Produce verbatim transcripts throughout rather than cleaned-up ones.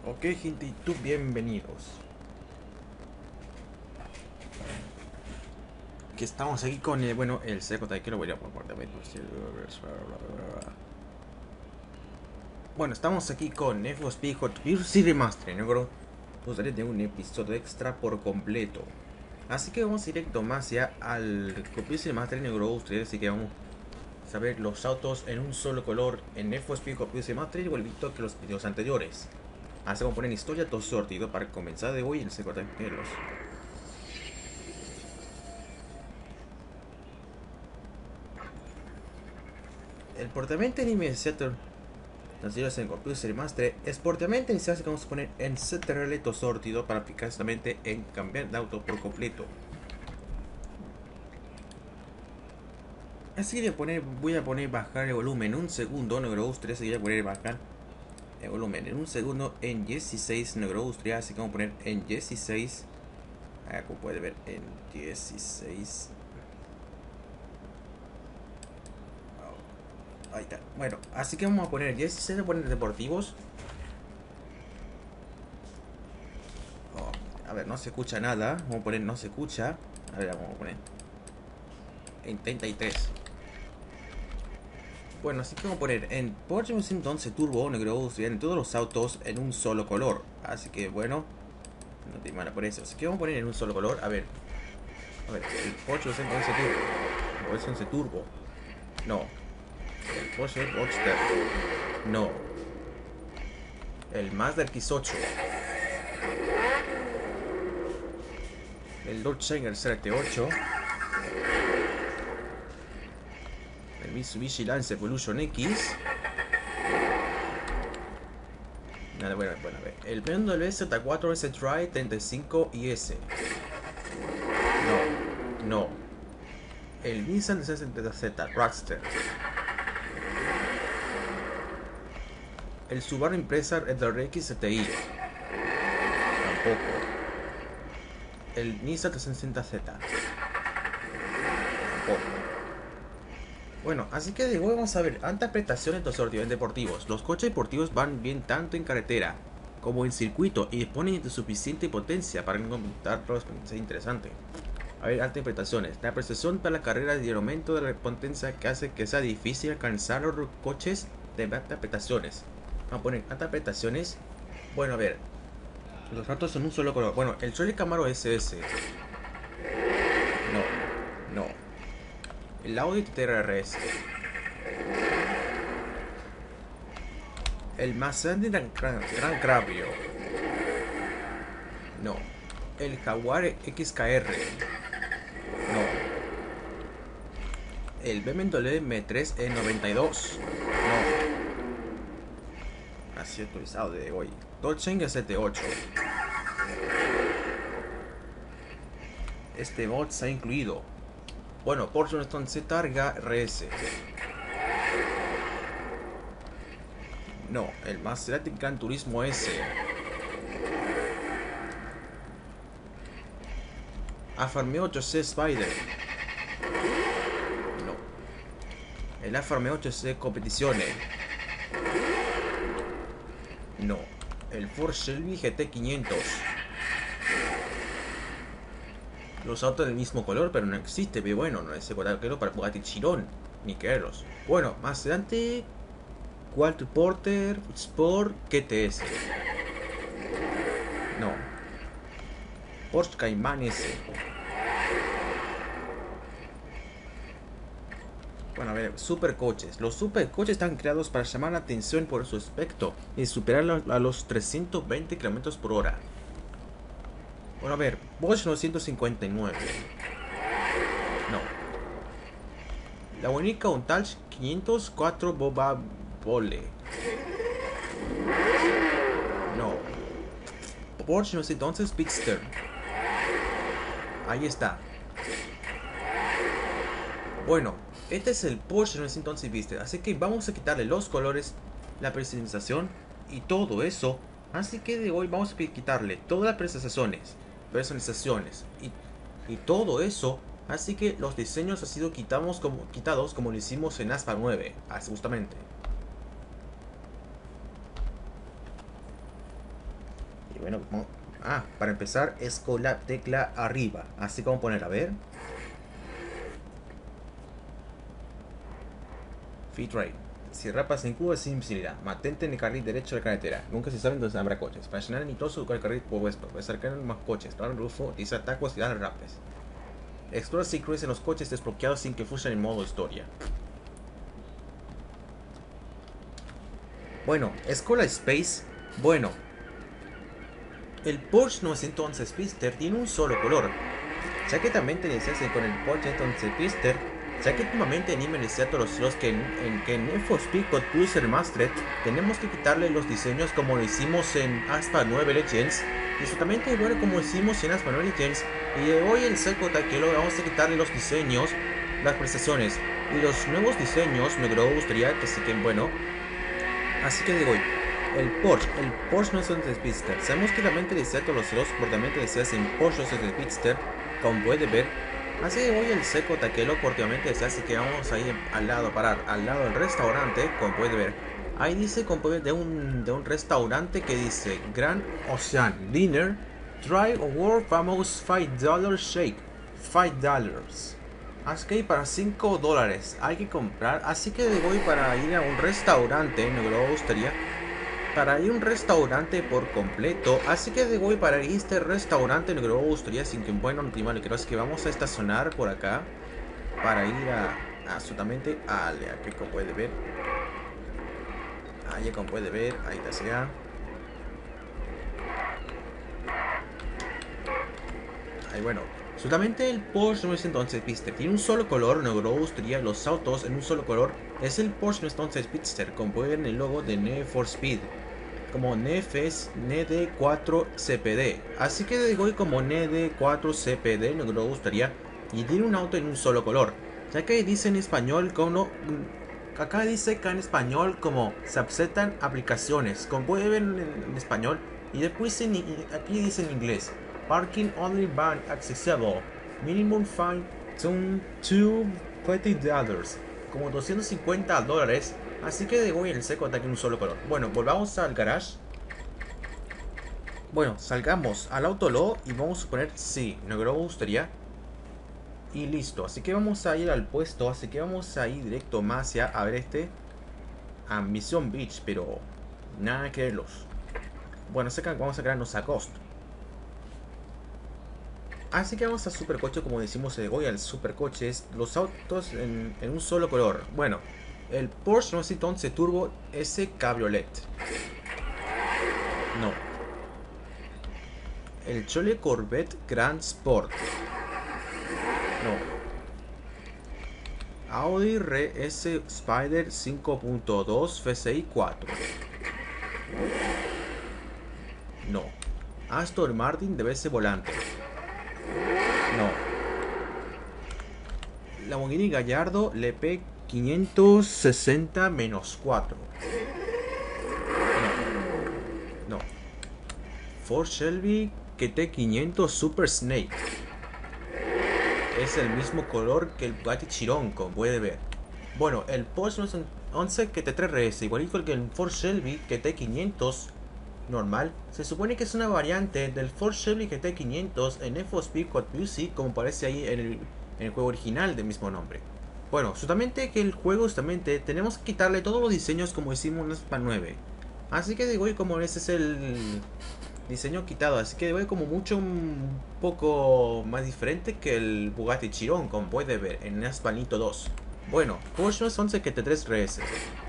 Ok, gente, y tú bienvenidos. Que estamos aquí con el, bueno, el seco que lo voy a poner. Bueno, estamos aquí con Need for Speed Hot Wheels y Remaster, ¿no? Ustedes de un episodio extra por completo. Así que vamos directo más ya al Hot Wheels y Remaster, ¿no? Ustedes, así que vamos a saber los autos en un solo color en Need for Speed Hot Wheels y Remaster, igualito que los videos anteriores. Así como poner historia todo sortido para comenzar de hoy el seco de los. El portamento anime Setter nacidos en Computer Master es portamento inicial que vamos a poner en Ctrl to sortido para aplicar justamente en cambiar de auto por completo. Así que poner, voy a poner bajar el volumen un segundo, no grabó usted, así que voy a poner bajar el volumen en un segundo en dieciséis, no grabó usted, así que vamos a poner en dieciséis. Acá como puede ver en dieciséis. Ahí está. Bueno, así que vamos a poner dieciséis, de poner deportivos. Oh, a ver, no se escucha nada. Vamos a poner no se escucha. A ver, vamos a poner en treinta y tres. Bueno, así que vamos a poner en Porsche entonces Turbo Negro en todos los autos en un solo color. Así que bueno, no te mala por eso. Así que vamos a poner en un solo color. A ver, a ver, el Porsche entonces Turbo. Porsche entonces Turbo. No. El Porsche Boxster. No. El Mazda X ocho. El Dodge Challenger C R T ocho. El Mitsubishi Lancer Evolution X. Nada, bueno, bueno, a ver. El B M W Z cuatro S Drive treinta y cinco I S. No, no. El Nissan sesenta Z Roadster. El Subaru Impreza R X T I. Tampoco. El Nissan trescientos sesenta Z. Tampoco. Bueno, así que de hoy vamos a ver altas prestaciones de los sorteos deportivos. Los coches deportivos van bien tanto en carretera como en circuito y disponen de suficiente potencia para encontrar potencia interesante. A ver, altas prestaciones. La prestación para la carrera y el aumento de la potencia que hace que sea difícil alcanzar los coches de altas prestaciones. Vamos a poner altas prestaciones. Bueno, a ver. Los autos son un solo color. Bueno, el Chevrolet Camaro S S. No, no. El Audi T T R S. El Maserati Gran, Gran, Gran Cabrio. No. El Jaguar X K R. No. El B M W M tres E noventa y dos. No. Así actualizado de hoy. Dodge Challenger C T ocho. Este bot se ha incluido. Bueno, Porsche Stone Z Targa R S. No, el Maserati Gran Turismo S. Alfa Romeo ocho C Spider. No. El Alfa Romeo ocho C Competizione. No. El Ford Shelby G T quinientos. Los autos del mismo color, pero no existe, pero bueno, no es color para Bugatti Chiron, ni quererlos. Bueno, más adelante, Quattro Porter Sport G T S. No. Porsche Cayman S. Bueno, a ver, supercoches. Los supercoches están creados para llamar la atención por su aspecto y superar a los trescientos veinte kilómetros por hora. Bueno, a ver, Bosch novecientos cincuenta y nueve. No. La única Untage quinientos cuatro Boba Bole. No. Porsche novecientos once Speedster. Ahí está. Bueno, este es el Porsche novecientos once Speedster. Así que vamos a quitarle los colores, la personalización y todo eso. Así que de hoy vamos a quitarle todas las personalizaciones, personalizaciones y, y todo eso. Así que los diseños han sido quitamos como, quitados como lo hicimos en Aspa nueve, así justamente. bueno, vamos- ah, para empezar es con la tecla arriba. Así como poner, a ver. Feed right. Si rapas en Cuba sin visibilidad, mantente en el carril derecho de la carretera. Nunca se sabe dónde habrá coches. Para llenar nitroso con el carril opuesto. Para acercar más coches. Para el rufo, utilizar tacos y dar rapes. Explora si cruces en los coches desbloqueados sin que fuesen en modo historia. Bueno, Escola Space. Bueno, el Porsche novecientos once Speedster tiene un solo color. Ya que también te decías con el Porsche novecientos once Speedster, ya que últimamente anime decía todos los que en, en que en Need for Speed Hot Wheels Remastered tenemos que quitarle los diseños como lo hicimos en Aspa nueve Legends, y exactamente igual como hicimos en Aspa nueve Legends, y de hoy el Seco Taquelo vamos a quitarle los diseños, las prestaciones y los nuevos diseños. Me gustaría que se queden bueno. Así que digo, el Porsche, el Porsche novecientos once Speedster, sabemos que realmente decía todos los dos, portamente decías en Porsche novecientos once Speedster, como puede ver. Así que hoy el Seco Taquelo cortamente decía, así que vamos a ir al lado, parar al lado del restaurante, como puede ver. Ahí dice, como puede ver, de un, de un restaurante que dice Grand Ocean Dinner, try a world famous five dollar shake, five dollars. Así que para cinco dólares hay que comprar. Así que voy para ir a un restaurante, no me gustaría. Para ir a un restaurante por completo. Así que voy para ir a este restaurante, no me gustaría. Sin que bueno, no creo es que vamos a estacionar por acá. Para ir a absolutamente a que como puede ver. Ahí como puede ver, ahí está sea. Ahí bueno. Solamente el Porsche novecientos once Speedster tiene un solo color, no me gustaría los autos en un solo color. Es el Porsche novecientos once Speedster, como pueden ver en el logo de Need for Speed. Como N F es N D cuatro C P D. Así que digo como N D cuatro C P D, no me gustaría. Y tiene un auto en un solo color. Ya que dice en español como... Acá dice acá en español como se aceptan aplicaciones. Como pueden ver en, en español. Y después en, aquí dice en inglés. Parking only van accessible. Minimum fine to twenty dollars. Como doscientos cincuenta dólares. Así que de hoy el seco ataque en un solo color. Bueno, volvamos al garage. Bueno, salgamos al autolo y vamos a poner sí, no me gustaría. Y listo, así que vamos a ir al puesto. Así que vamos a ir directo más hacia a ver este a Mission Beach, pero nada que verlos. Bueno, sé que vamos a crearnos a Ghost. Así que vamos a supercoche, como decimos hoy al supercoches, los autos en, en un solo color. Bueno, el Porsche novecientos once Turbo S Cabriolet. No. El Chevrolet Corvette Grand Sport. No. Audi R S Spider cinco punto dos F C I cuatro. No. Aston Martin D B S Volante. No. Lamborghini Gallardo L P quinientos sesenta menos cuatro. No. No. Ford Shelby Q T quinientos Super Snake. Es el mismo color que el Bugatti Chiron, como puede ver. Bueno, el Porsche once Q T tres R S, igualito que el Ford Shelby Q T quinientos normal, se supone que es una variante del Ford Shelby Q T quinientos en Need for Speed Hot Music, como parece ahí en el, en el juego original del mismo nombre. Bueno, solamente que el juego justamente tenemos que quitarle todos los diseños como hicimos en Aspa nueve. Así que digo, como ese es el diseño quitado, así que digo como mucho un poco más diferente que el Bugatti Chiron, como puede ver en Aspanito dos. Bueno, Porsche once Q T tres R S.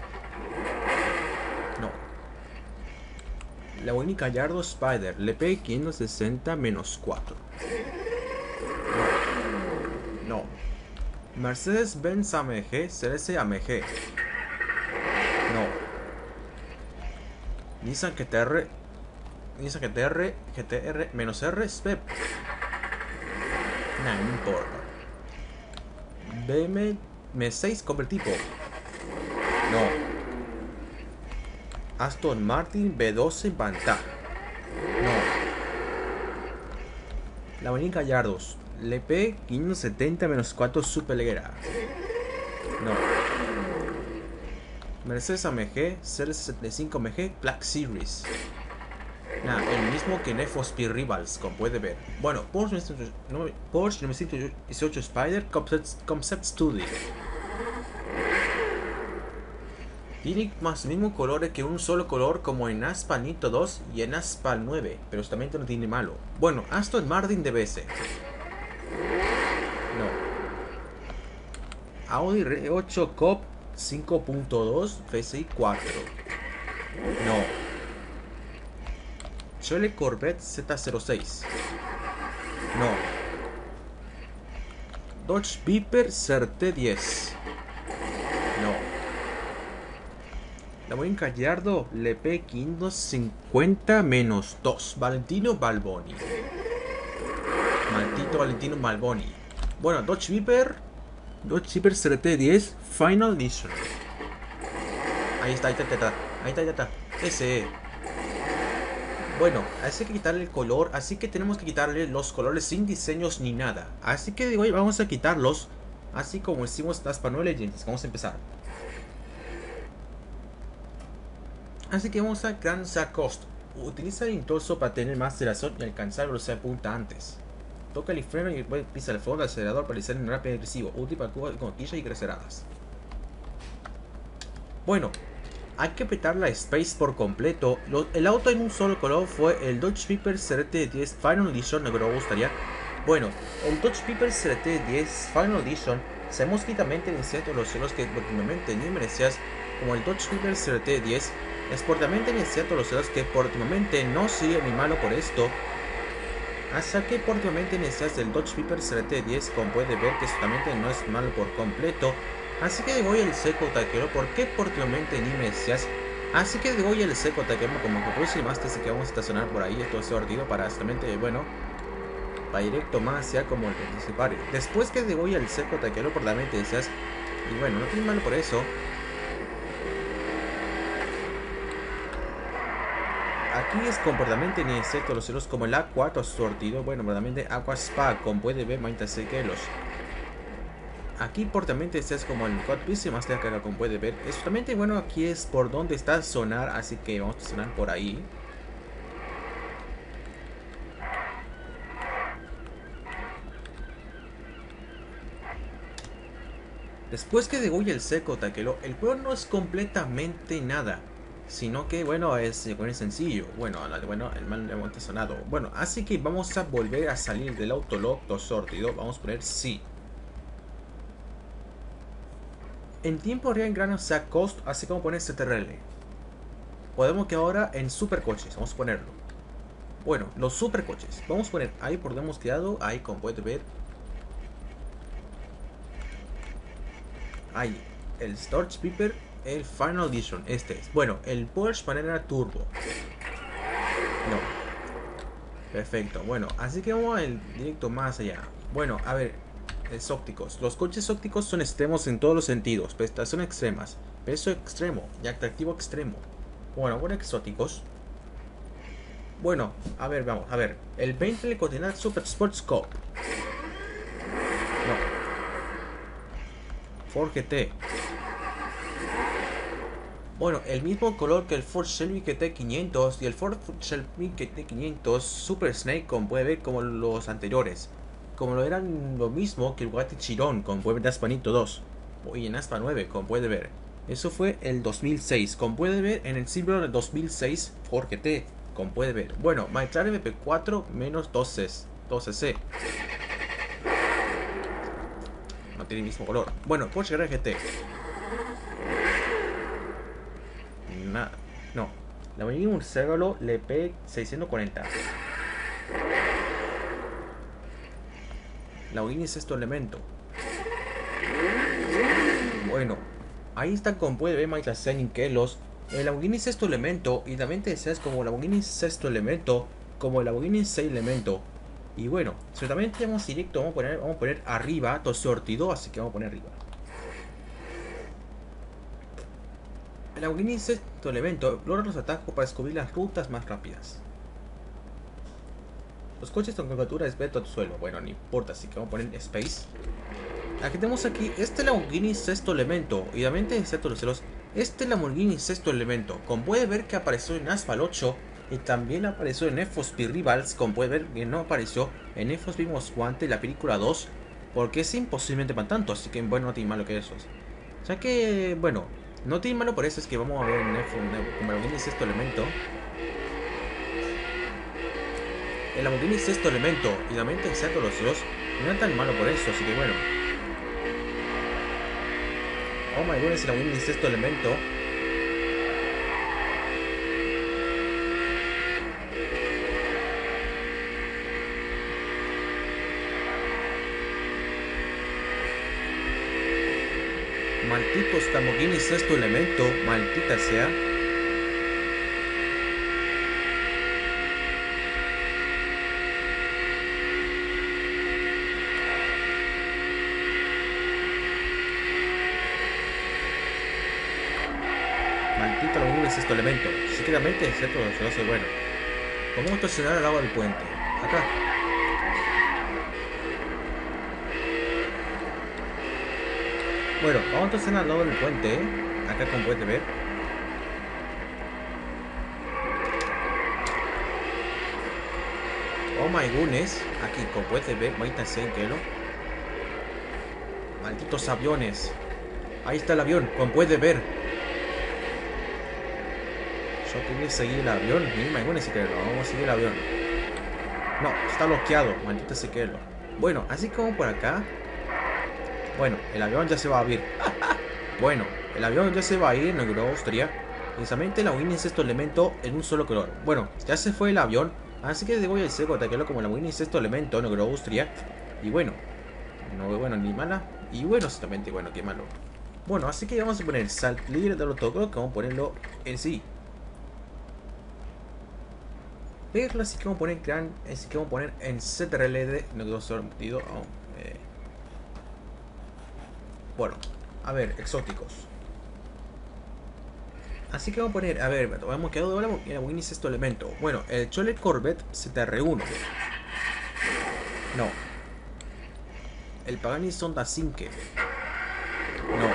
No. Lamborghini Gallardo Spider L P quinientos sesenta menos cuatro. No. No. Mercedes-Benz A M G C S A M G. No. Nissan G T R Nissan G T R G T R menos R Spep. Nah, no importa. B M M seis convertipo. No. Aston Martin B doce Panther. No. Lamborghini Gallardos L P quinientos setenta menos cuatro Superleggera. No. Mercedes A M G C L setenta y cinco M G Black Series. Nada, el mismo que Need for Speed Rivals, como puede ver. Bueno, Porsche, Porsche novecientos dieciocho Spider Concept, Concept Studio. Tiene más mismo color que un solo color como en Asphalt Nitro dos y en Asphalt nueve, pero justamente no tiene malo. Bueno, Aston Martin D B S. No. Audi R ocho Cop cinco punto dos V C I cuatro. No. Chevrolet Corvette Z cero seis. No. Dodge Viper C R T diez. No. Lamborghini Gallardo L P quinientos cincuenta menos dos. Valentino Balboni. Maldito Valentino Balboni. Bueno, Dodge Viper. Dodge Viper C R T diez Final Edition. Ahí está, ahí está, ahí está. Ahí está, ahí está. Ese. Bueno, así que quitarle el color. Así que tenemos que quitarle los colores sin diseños ni nada. Así que digo, vamos a quitarlos. Así como hicimos las paneles Legends. Vamos a empezar. Así que vamos a Grand Cost. Utiliza el impulso para tener más aceleración y alcanzar velocidad de punta antes. Toca el freno y pisa el fondo del acelerador para realizar un rápido y agresivo. Útil para curvas con quillas y creceradas. Bueno, hay que apretar la Space por completo. Lo, el auto en un solo color fue el Dodge Viper C R T diez Final Edition. No me gustaría. Bueno, el Dodge Viper C R T diez Final Edition se mosquitamente inicia los celos que últimamente ni merecías, como el Dodge Viper C R T diez. Esportamente inicia los celos que últimamente no sigue ni malo por esto. Hasta que últimamente inicias el Dodge Viper C R T diez, como puede ver que solamente no es malo por completo. Así que voy al seco taquero, ¿por qué últimamente ni me decías? Así que voy al seco taquero como que puse más desde que vamos a estacionar por ahí. Esto es sortido para solamente, bueno, para directo más hacia como el anticipar. Después que voy al seco taquero por la mente decías, y bueno, no tiene malo por eso. Aquí es comportamiento en insectos los celos como el A cuatro sortido, bueno, verdaderamente Aqua Spa, como puede ver, mainta sequelos. Aquí portamente es como el Hot Piece más cerca, como puede ver. Es justamente, bueno, aquí es por donde está sonar, así que vamos a sonar por ahí. Después que degolle el seco taquelo, el juego no es completamente nada, sino que, bueno, es, es sencillo. Bueno, bueno, el mal de sonado. Bueno, así que vamos a volver a salir del autolock sortido. Vamos a poner sí. En tiempo real en Grand Cost, así como poner C T R L. Podemos que ahora en supercoches, vamos a ponerlo. Bueno, los supercoches. Vamos a poner ahí por donde hemos quedado, ahí como puede ver. Ahí, el Dodge Viper, el Final Edition, este es. Bueno, el Porsche Panamera Turbo. No. Perfecto, bueno, así que vamos al directo más allá. Bueno, a ver, es ópticos. Los coches ópticos son extremos en todos los sentidos. Prestación extremas, peso extremo y atractivo extremo. Bueno, bueno, exóticos. Bueno, a ver, vamos, a ver. El Bentley Continental Super Sports Cup. No. Ford G T. Bueno, el mismo color que el Ford Shelby G T quinientos y el Ford Shelby G T quinientos Super Snake, como puede ver, como los anteriores. Como lo eran lo mismo que el Bugatti Chiron, como puede ver en Asphalt Nitro dos. Y en Asphalt nueve, como puede ver. Eso fue el dos mil seis. Como puede ver en el símbolo del dos mil seis Ford G T. Como puede ver. Bueno, McLaren M P cuatro menos doce C. No tiene el mismo color. Bueno, Porsche Carrera G T. Nada. No. La Lamborghini Murciélago L P seiscientos cuarenta. La Lamborghini Sexto Elemento. Bueno, ahí está, como puede ver, Michael Senning, que los el Lamborghini Sexto Elemento, y también te deseas como Lamborghini Sexto Elemento, como el Lamborghini Seis Elemento. Y bueno, solamente vamos directo, vamos a poner, vamos a poner arriba, todo sortido, así que vamos a poner arriba. El Lamborghini Sexto Elemento logra los atajos para descubrir las rutas más rápidas. Los coches con curvatura de espeto al suelo, bueno, no importa, así que vamos a poner Space. Aquí tenemos aquí este Lamborghini Sexto Elemento, y también excepto los celos, este Lamborghini Sexto Elemento, como puede ver que apareció en Asphalt ocho, Y también apareció en Need for Speed Rivals, como puede ver que no apareció en Need for Speed Most Wanted, la película dos, porque es imposiblemente para tanto, así que bueno, no tiene malo que eso. O sea que, bueno, no tiene malo por eso, es que vamos a ver en Need for, como el Lamborghini Sexto Elemento. El Lamborghini Sexto Elemento y también exacto los dos, no es tan malo por eso, así que bueno. Oh my goodness, el Lamborghini Sexto Elemento. Malditos Lamborghini Sexto Elemento, maldita sea. Maldito Lamborghini Sexto Elemento. Secretamente, excepto los dos, bueno. Vamos a estacionar al lado del puente. Acá. Bueno, vamos a estacionar al lado del puente, ¿eh? Acá como puedes ver. Oh my goodness. Aquí como puedes ver, maldita sea que lo. Malditos aviones. Ahí está el avión, como puedes ver. Yo quería seguir el avión. Ni my goodness, que lo. Vamos a seguir el avión. No, está bloqueado, maldita sea que lo. Bueno, así como por acá. Bueno, el avión ya se va a ir. Bueno, el avión ya se va a ir, no creo, Austria. Precisamente la Lamborghini Sexto Elemento en un solo color. Bueno, ya se fue el avión, así que voy a decir atacarlo como la Lamborghini Sexto Elemento, no creo, Austria. Y bueno, no bueno ni mala. Y bueno, exactamente, bueno, qué malo. Bueno, así que vamos a poner Salt Líder de los tocos, que vamos a ponerlo en sí. Pero así que vamos a poner gran, así que vamos a poner en C T R L D, no creo sortido. Oh, eh. Bueno, a ver, exóticos. Así que vamos a poner, a ver, hemos quedado ahora en el Lamborghini Sexto Elemento. Bueno, el Chevrolet Corvette Z R uno. No. El Pagani Zonda cinco. No.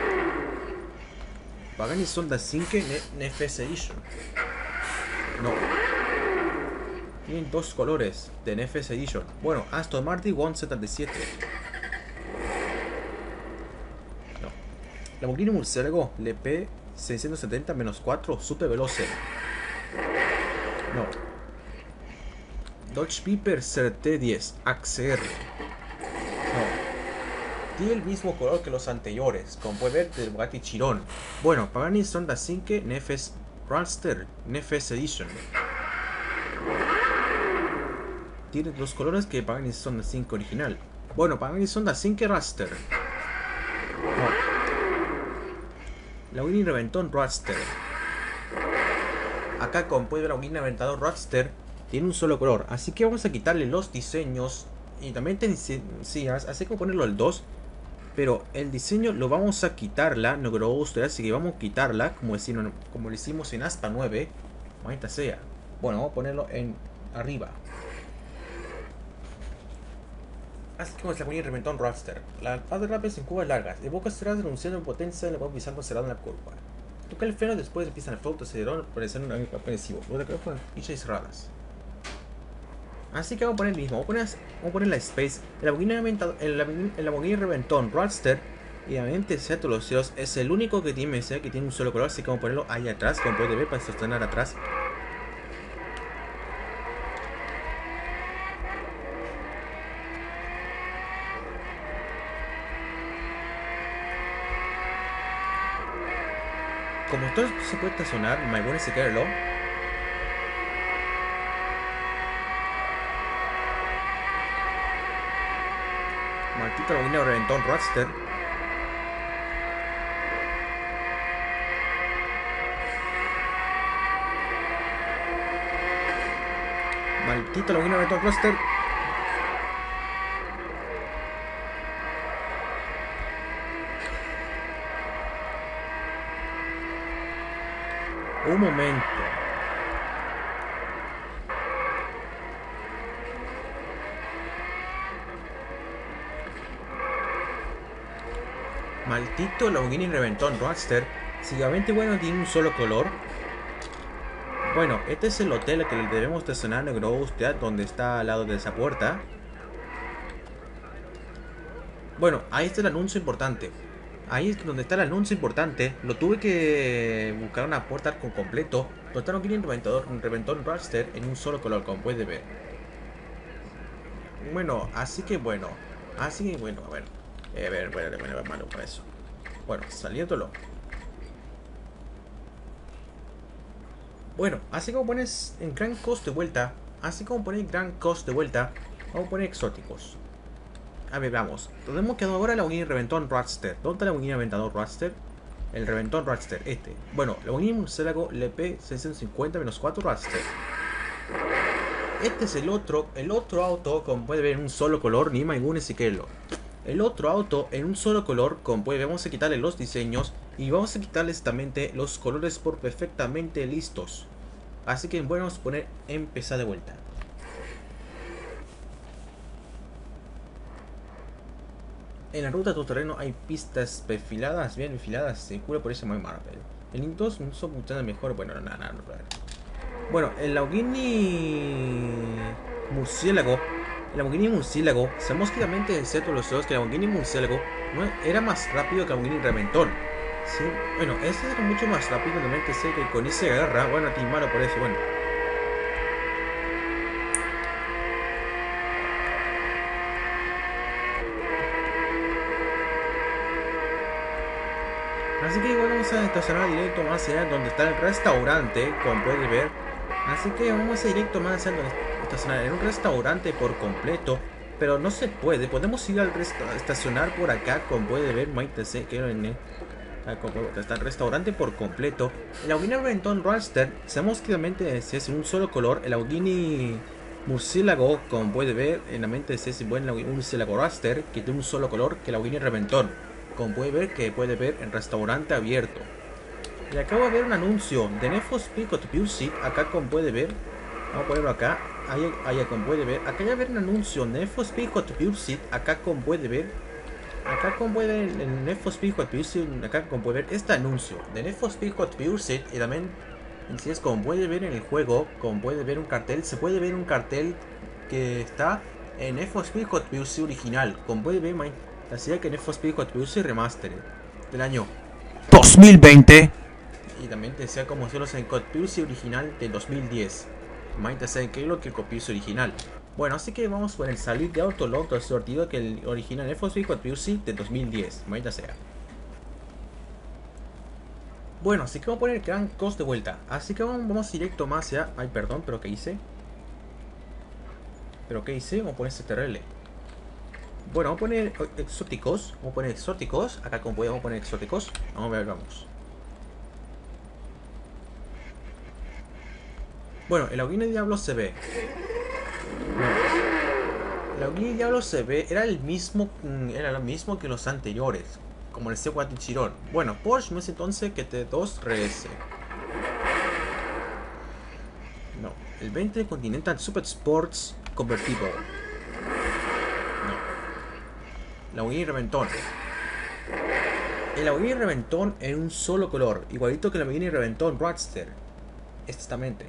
Pagani Zonda cinco N F S Edition. No. Tienen dos colores de N F S Edition. Bueno, Aston Martin One setenta y siete. No. Lamborghini Murciélago L P seiscientos setenta menos cuatro Super Veloce. No. Dodge Viper C T diez X R. No. Tiene el mismo color que los anteriores, como puede ver del Bugatti Chiron. Bueno, Pagani Zonda cinco N F S Roadster N F S Edition. Tiene los colores que Pagani Zonda cinco original. Bueno, Pagani Zonda cinco Roadster. No. Lamborghini Reventón Roadster. Acá, como puede ver, Lamborghini Reventón Roadster tiene un solo color, así que vamos a quitarle los diseños. Y también te dice, sí, así como ponerlo al dos. Pero el diseño lo vamos a quitarla, no creo usted, así que vamos a quitarla como, decir, como lo hicimos en Aspa nueve. Maldita sea. Bueno, vamos a ponerlo en arriba. Así como es la Lamborghini Reventón Roadster. La fase rápida en curvas largas. De boca cerrada renunciando en potencia en la cual pisando cerrado en la curva. Toca el freno después empieza el float acelerón para hacer un ángulo agresivo. Luego de con fichas cerradas. Así que vamos a poner el mismo. Vamos a poner, vamos a poner la Space. El Lamborghini, el, el Lamborghini Reventón Roadster. Y obviamente sea todos los cielos. Es el único que tiene, que tiene un solo color. Así que vamos a ponerlo ahí atrás. Como puede ver para sostener atrás. Como todo se puede estacionar, my goodness, se queda. Maldito Lamborghini Reventón Roadster. Maldito Lamborghini Reventón Roadster. Un momento. Maldito Lamborghini Reventón Roadster. Si obviamente bueno tiene un solo color. Bueno, este es el hotel que debemos estacionar en Austria, donde está al lado de esa puerta. Bueno, ahí está el anuncio importante. Ahí es donde está el anuncio importante. Lo tuve que buscar una puerta con completo. Donde está un reventador, un reventón Raster en un solo color, como puedes ver. Bueno, así que bueno. Así que bueno, a ver. Eh, a ver, bueno, bueno, malo para eso. Bueno, saliéndolo. Bueno, así como pones en gran cost de vuelta. Así como pones gran cost de vuelta. Vamos a poner exóticos. A ver, vamos. Donde hemos quedado ahora la unidad Reventón Raster. ¿Dónde está la unidad Reventador Raster? El Reventón Raster, este. Bueno, la unidad Murciélago L P seiscientos cincuenta menos cuatro Raster. Este es el otro, el otro auto, como puede ver, en un solo color, ni Maigune Siquelo. El otro auto en un solo color, como puede ver, vamos a quitarle los diseños y vamos a quitarle exactamente los colores por perfectamente listos. Así que bueno, vamos a poner empezar de vuelta. En la ruta de tu terreno hay pistas perfiladas, bien perfiladas, se cura por ese muy Marvel. El Intos no son mucho mejor, bueno, nada, nada, no, bueno, el Lamborghini Murciélago, el Lamborghini Murciélago, sabemos claramente, excepto los dos, que el Lamborghini Murciélago no era más rápido que el Lamborghini Reventón. Sí, bueno, este era mucho más rápido, realmente sé que con ese agarra, bueno, a ti malo por eso, bueno. Así que igual vamos a estacionar directo más allá donde está el restaurante, como puedes ver. Así que vamos a ir directo más allá donde estacionar en un restaurante por completo. Pero no se puede, podemos ir al estacionar por acá, como puede ver, Maite se que en está el restaurante por completo. El Lamborghini Reventón Raster, sabemos que realmente es un solo color. El Lamborghini Murciélago, como puede ver, en la mente es un buen Murciélago Raster, que tiene un solo color que el Lamborghini Reventón. Como puede ver, que puede ver en restaurante abierto. Y acabo de ver un anuncio de Need for Speed Hot Pursuit. Acá como puede ver, vamos a ponerlo acá. Ahí, ahí como puede ver, acá ya ver un anuncio Need for Speed Hot Pursuit. Acá como puede ver, acá como puede ver el Need for Speed Hot Pursuit. Acá como puede ver este anuncio de Need for Speed Hot Pursuit. Y también, si es como puede ver en el juego, como puede ver un cartel, se puede ver un cartel que está en Need for Speed Hot Pursuit original. Como puede ver, así que Need for Speed Hot Pursuit Remastered del año dos mil veinte. Y también te decía como solo en Hot Pursuit original del dos mil diez. Maite sabe que es lo que el Hot Pursuit original. Bueno, así que vamos con el salir de Autolog del sortido que el original Need for Speed Hot Pursuit del dos mil diez. Maite sea. Bueno, así que vamos a poner el gran cost de vuelta. Así que vamos, vamos directo más allá. Ay, perdón, pero ¿qué hice? ¿Pero qué hice? Vamos a poner este T R L. Bueno, vamos a poner exóticos. Vamos a poner exóticos. Acá como podemos poner exóticos. Vamos a ver, vamos. Bueno, el Lamborghini Diablo se ve. No. El Lamborghini Diablo se ve. Era el mismo. Era lo mismo que los anteriores. Como el C cuatro Chiron. Bueno, Porsche no es entonces que T dos R S. No. El veinte Continental Super Sports Convertible. Lamborghini Reventón. El Lamborghini Reventón en un solo color, igualito que el Lamborghini Reventón Roadster. Exactamente.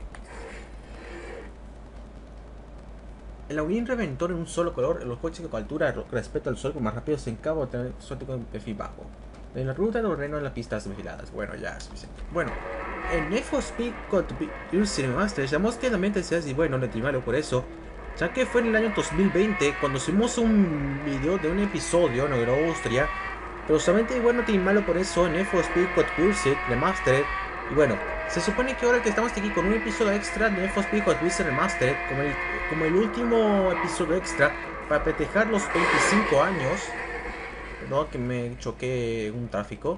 El Lamborghini Reventón en un solo color, en los coches con altura respecto al sol, con más rápido se encaba tener exótico en perfil bajo. En la ruta de los reinos en las pistas desfiladas. Bueno, ya es suficiente. Bueno, en Need for Speed Pursuit Master, llamamos que también te decía, y bueno, no te malo por eso. Ya que fue en el año dos mil veinte cuando subimos un video de un episodio en Austria. Pero solamente bueno, te malo por eso en Need for Speed Hot Pursuit Remastered. Y bueno, se supone que ahora que estamos aquí con un episodio extra de Need for Speed Hot Pursuit Remastered, como el, como el último episodio extra para festejar los veinticinco años. Perdón que me choqué un tráfico.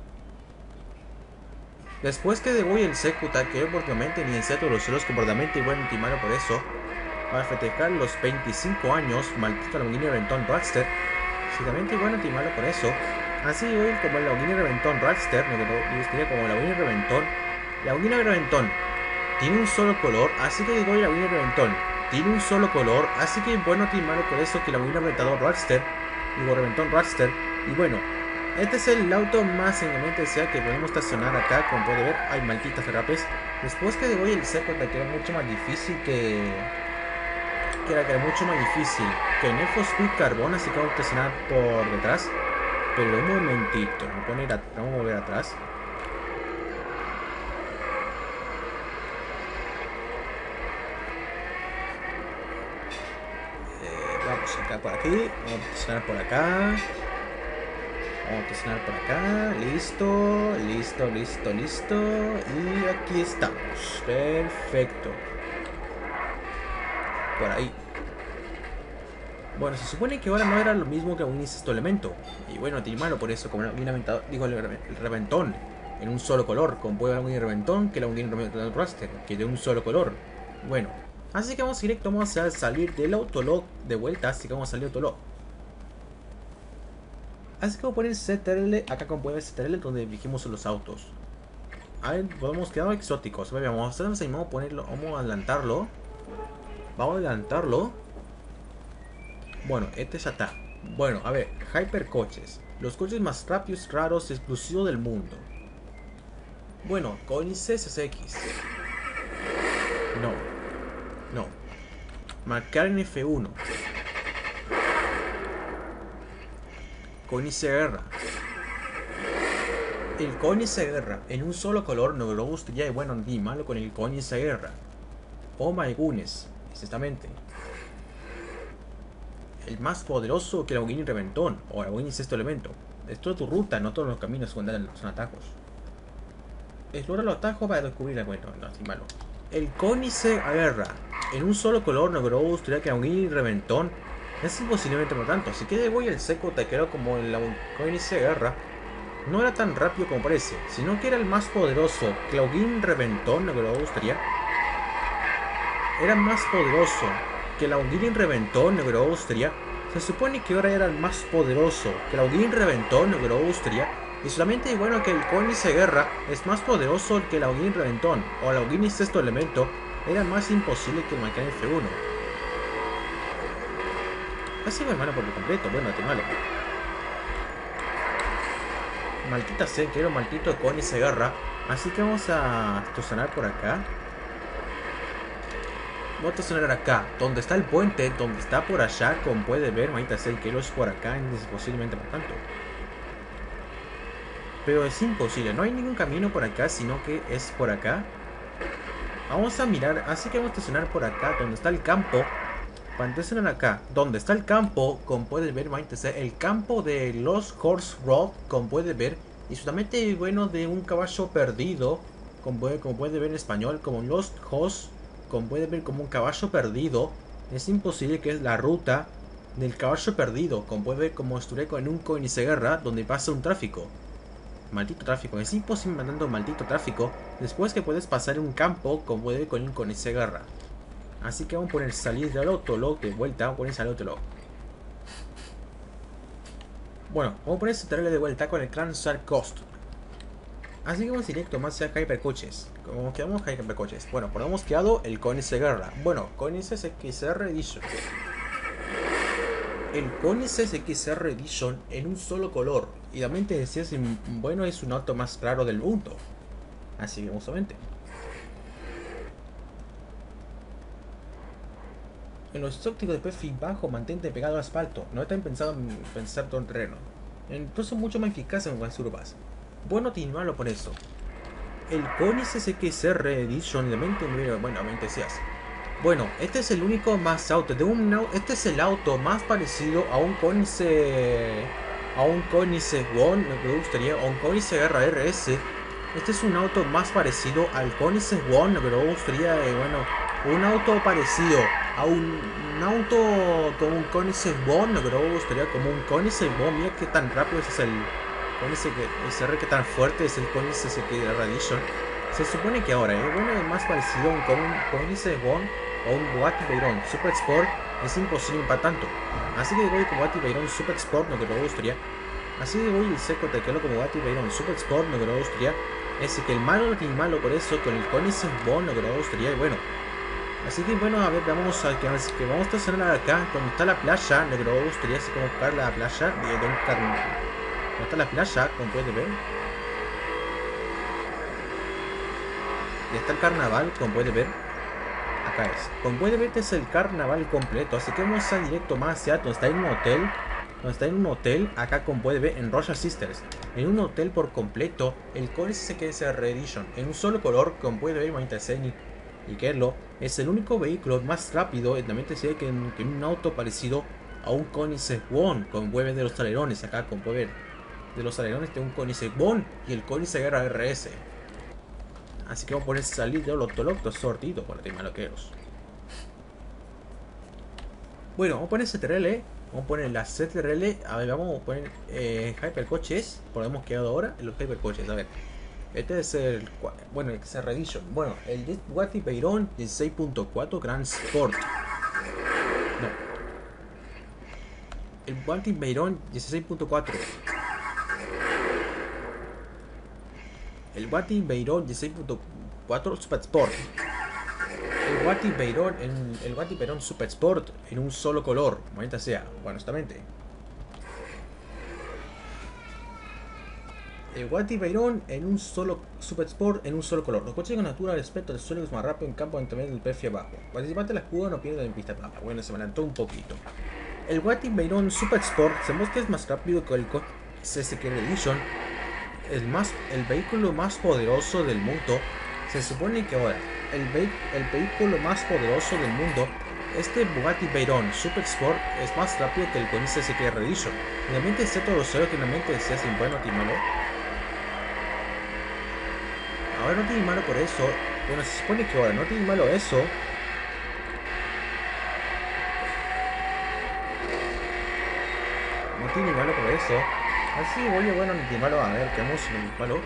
Después que de voy el Secuta, que oportunamente ni en cierto los celos comportamiento y bueno, te malo por eso. Para festejar los veinticinco años, maldito Lamborghini Reventón Roadster. Sinceramente, bueno, te malo por eso. Así hoy, como el Lamborghini Reventón Roadster, me lo gustaría como el Lamborghini Reventón. El Lamborghini Reventón tiene un solo color, así que digo el Lamborghini Reventón tiene un solo color, así que bueno, te malo por eso que el Lamborghini Reventador Roadster, digo Reventón Roadster. Y bueno, Este es el auto más en mente sea que podemos estacionar acá, como puede ver. Hay malditas derrapes. Después que voy el seco te queda mucho más difícil que... Que era que era mucho más difícil que en Need for Speed Carbon, así que vamos a estacionar por detrás. Pero un momentito, vamos a, poner a... vamos a mover atrás. Eh, vamos acá por aquí, vamos a estacionar por acá. Vamos a estacionar por acá, listo, listo, listo, listo. Y aquí estamos, perfecto. Por ahí. Bueno, se supone que ahora no era lo mismo que un incesto elemento. Y bueno, tiene malo por eso, como un aventado, digo, el, el reventón en un solo color. Como puede haber un reventón que era un reventón raster, que de un solo color. Bueno, así que vamos directo, vamos a salir del autolog de vuelta, así que vamos a salir del autolog. Así que vamos a poner C T R L, acá como puede ver C T R L donde dijimos los autos. A ver, podemos quedar exóticos. Vamos a hacer, vamos a ponerlo, vamos a adelantarlo. Vamos a adelantarlo. Bueno, este ya está. Bueno, a ver, Hypercoches. Los coches más rápidos, raros, exclusivos del mundo. Bueno, Koenigsegg S X. No. No. McLaren F uno. Koenigsegg. El Koenigsegg en un solo color no me gustaría, y bueno, ni malo con el Koenigsegg. Oh my goodness, exactamente. El más poderoso que el Lamborghini Reventón o el Lamborghini Sexto Elemento. Explora tu ruta, no todos los caminos son atajos. Explora los atajos para descubrir, bueno, no, así malo. El Koenigsegg en un solo color no me gustaría que el Lamborghini Reventón es imposiblemente por tanto. Así que voy el seco taquero como el Koenigsegg no era tan rápido como parece, sino que era el más poderoso que el Lamborghini Reventón no me gustaría. Era más poderoso que el Lamborghini Reventón Negro Austria. Se supone que ahora era el más poderoso que el Lamborghini Reventón Negro Austria. Y solamente bueno que el Koenigsegg es más poderoso que el Lamborghini Reventón o el Lamborghini Sexto Elemento. Era más imposible que el McLaren F uno. Así muy malo por lo completo, bueno, te malo. Maldita sea, quiero maldito Koenigsegg. Así que vamos a estacionar por acá. Vamos a estacionar acá, donde está el puente, donde está por allá, como puede ver, maldita sea, que es por acá, es posiblemente por tanto. Pero es imposible, no hay ningún camino por acá, sino que es por acá. Vamos a mirar, así que vamos a estacionar por acá, donde está el campo. Para estacionar acá, donde está el campo, como puede ver, maldita sea, el campo de Lost Horse Road, como puede ver, y solamente bueno de un caballo perdido, como puede, como puede ver en español, como Lost Horse. Como puede ver, como un caballo perdido. Es imposible que es la ruta del caballo perdido. Como puede ver, como estuve en un Koenigsegg donde pasa un tráfico. Maldito tráfico. Es imposible mandando maldito tráfico después que puedes pasar en un campo, como puede ver con un Koenigsegg. Así que vamos a poner salir del autolog de vuelta. Vamos a poner salir del autolog. Bueno, vamos a poner salir de vuelta con el Cransar Coast. Así que vamos directo más a Hypercoches. ¿Cómo quedamos Hypercoches? Bueno, pues hemos quedado el Koenigsegg. Bueno, Koenigsegg X R Edition. El Koenigsegg X R Edition en un solo color. Y la mente decía, bueno, es un auto más claro del mundo. Así que vamos a ver. En los ópticos de perfil bajo, mantente pegado al asfalto. No están pensados en pensar todo el terreno. Entonces son mucho más eficaces en las curvas. Bueno, tiene malo por eso. El Koenigsegg X R Edition de mente, bueno, mente seas. Bueno, este es el único más auto de un este es el auto más parecido a un Koenigsegg a un Koenigsegg One, me gustaría, a un Koenigsegg R S. Este es un auto más parecido al Koenigsegg One, me gustaría, eh, bueno, un auto parecido a un, un auto como un Koenigsegg One, me gustaría como un Koenigsegg One. Mira qué tan rápido ese es el Koenigsegg S R, que tan fuerte es el Koenigsegg Edition. Se supone que ahora, eh, bueno, es más parecido a un Koenigsegg One o un Bugatti Veyron Super Sport. Es imposible para tanto. Así que voy con Bugatti Veyron Super Sport, no que me gustaría. Así que voy el seco te quedo como Bugatti Veyron Super Sport, no que me gustaría. Es que el malo no tiene malo por eso, con el Koenigsegg One, no que me gustaría. Y bueno, así que bueno, a ver, vamos a que, que vamos a estacionar acá, donde está la playa, no que me gustaría, así como buscar la playa de Don Carlos. ¿Dónde está la playa? Como puedes ver. Y está el carnaval, como puedes ver. Acá es. Como puedes ver, este es el carnaval completo. Así que vamos a directo más hacia donde está en un hotel. Donde está en un hotel, acá como puede ver, en Royal Sisters. En un hotel por completo, el Koenigsegg que es el Reedition. En un solo color, como puede ver, manita Zeni y Kerlo. Es el único vehículo más rápido, en la mente se ve que en, que en un auto parecido a un Koenigsegg One. Como puede ver de los alerones, acá como puede ver. De los alerones de un Koenigsegg One y el Koenigsegg R S. Así que vamos a poner salir de los toloctos sortidos para los maloqueros. Bueno, vamos a poner C T R L. Vamos a poner la C T R L. A ver, vamos a poner eh, Hypercoches. Por lo hemos quedado ahora en los Hypercoches. A ver. Este es el. Bueno, el C R Edition. Bueno, el Bugatti Veyron dieciséis punto cuatro Grand Sport. No. El Bugatti Veyron dieciséis punto cuatro. El Bugatti Veyron dieciséis punto cuatro Super Sport. El Bugatti Veyron en el Bugatti Veyron Super Sport en un solo color, maldita sea, bueno, honestamente. El Bugatti Veyron en un solo Super Sport en un solo color. Los coches con altura respecto al suelo es más rápido en campo de del perfil abajo. Participante de la escudo no pierde en pista plana. Bueno, se me adelantó un poquito. El Bugatti Veyron Super Sport sabemos que es más rápido que el Koenigsegg Edition. El, más, el vehículo más poderoso del mundo. Se supone que ahora el, el vehículo más poderoso del mundo, este Bugatti Veyron Super Sport, es más rápido que el Koenigsegg Edition. Realmente es todo lo sé que realmente decía sin bueno ni malo. Ahora no tiene malo por eso. Bueno, se supone que ahora no tiene malo eso. No tiene malo por eso. Así, oye, bueno, no tiene malo. A ver, ¿qué vamos en el malo?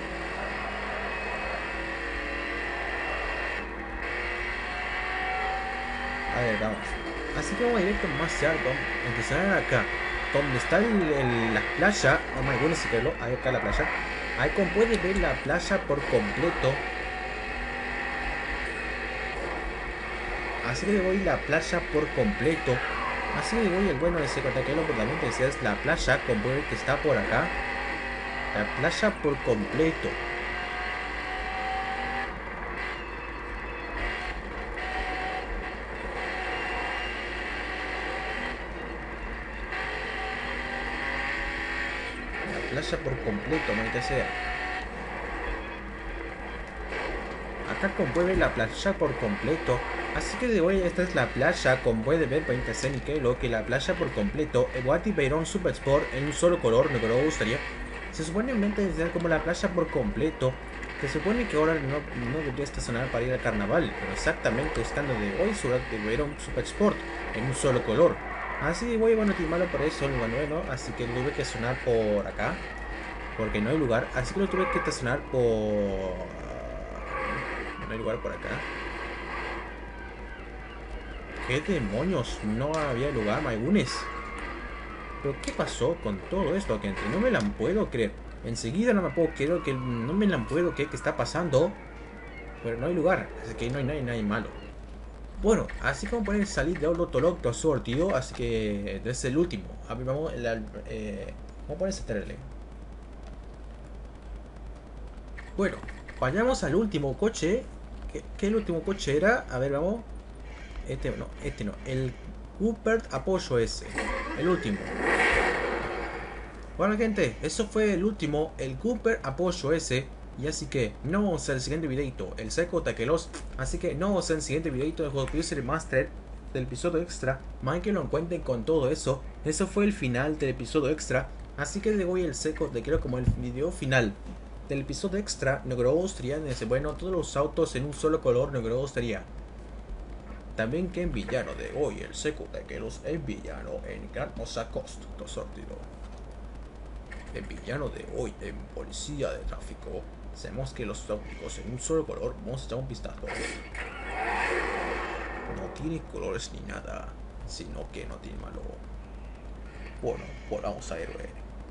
A ver, vamos. Así que vamos directo más allá. Vamos a empezar acá. Donde está el, el, la playa. Oh my goodness, si quedó. Ahí acá la playa. Ahí como puedes ver la playa por completo. Así que le voy la playa por completo. Así que voy el bueno de ese cotaquelo por la mente es la playa, como puede ver que está por acá. La playa por completo. La playa por completo, maldita sea. Acá como puede ver la playa por completo. Así que de hoy esta es la playa, como puede ver para ser Nikelo, que la playa por completo, el Bugatti Veyron Super Sport en un solo color, no me gustaría. Se supone en mente de como la playa por completo. Se supone que ahora no, no debería estacionar para ir al carnaval, pero exactamente estando de hoy su Bugatti Veyron Super Sport en un solo color. Así que voy bueno, y malo por eso, lo bueno, así que tuve que estacionar por acá, porque no hay lugar, así que lo tuve que estacionar por... No hay lugar por acá. ¿Qué demonios? No había lugar, Maigunes. ¿Pero qué pasó con todo esto, gente? No me la puedo creer. Enseguida no me puedo creer que no me la puedo creer que está pasando. Pero no hay lugar, así que no hay nadie, nadie malo. Bueno, así como pueden salir de otro locto sortido, así que es el último. A ver, vamos, la, eh, vamos a poner ese trailer. Bueno, vayamos al último coche. ¿Qué, ¿Qué el último coche era? A ver, vamos. Este no, este no. El Cooper Apoyo S. El último. Bueno, gente, eso fue el último. El Cooper Apoyo S. Y así que no vamos a hacer el siguiente videito. El Seiko Takelos. Así que no vamos a hacer el siguiente videito de Hot Wheels Remastered del episodio extra. Más que lo encuentren con todo eso. Eso fue el final del episodio extra. Así que le voy el Seiko Takelos como el video final del episodio extra. No creo que gustaría. Bueno, todos los autos en un solo color. No creo que gustaría. También que en villano de hoy, el Seiko Takelos es villano en Gran Osakost, sortido. El villano de hoy en Policía de Tráfico, sabemos que los ópticos en un solo color, vamos a echar un vistazo. No tiene colores ni nada, sino que no tiene malo. Bueno, volvamos a héroe.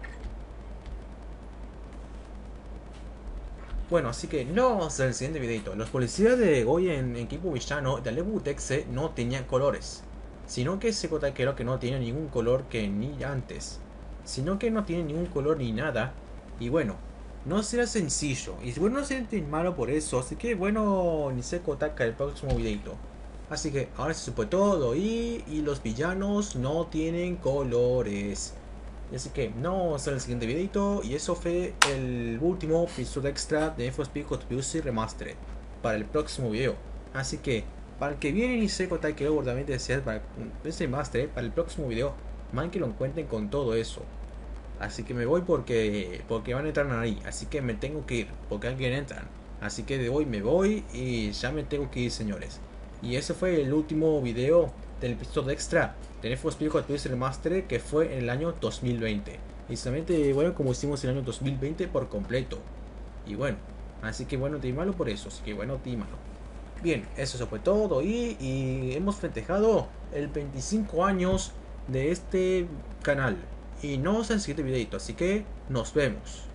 Bueno, así que no vamos a hacer el siguiente videito. Los policías de hoy en equipo villano de Alebu Texe no tenían colores, sino que ese cotaquero que no tiene ningún color que ni antes. sino que no tiene ningún color ni nada. Y bueno, no será sencillo, y bueno, no será tan malo por eso, así que bueno, Niseko Taka el próximo videito. Así que ahora se supo todo y, y los villanos no tienen colores. Así que no, vamos a el siguiente videito. Y eso fue el último episodio extra de Need for Speed Hot Pursuit Remastered para el próximo video. Así que para el que viene y seco tal que luego también deseas para este remaster, para el próximo video, man que lo encuentren con todo eso. Así que me voy porque porque van a entrar ahí. Así que me tengo que ir porque alguien entran. Así que de hoy me voy y ya me tengo que ir, señores. Y ese fue el último video del episodio extra de Need for Speed Hot Wheels Remastered, que fue en el año dos mil veinte. Y solamente, bueno, como hicimos el año dos mil veinte por completo. Y bueno, así que bueno, te malo por eso. Así que bueno, te malo. Bien, eso fue todo y, y hemos festejado el veinticinco años de este canal. Y nos vemos en el siguiente videito, así que nos vemos.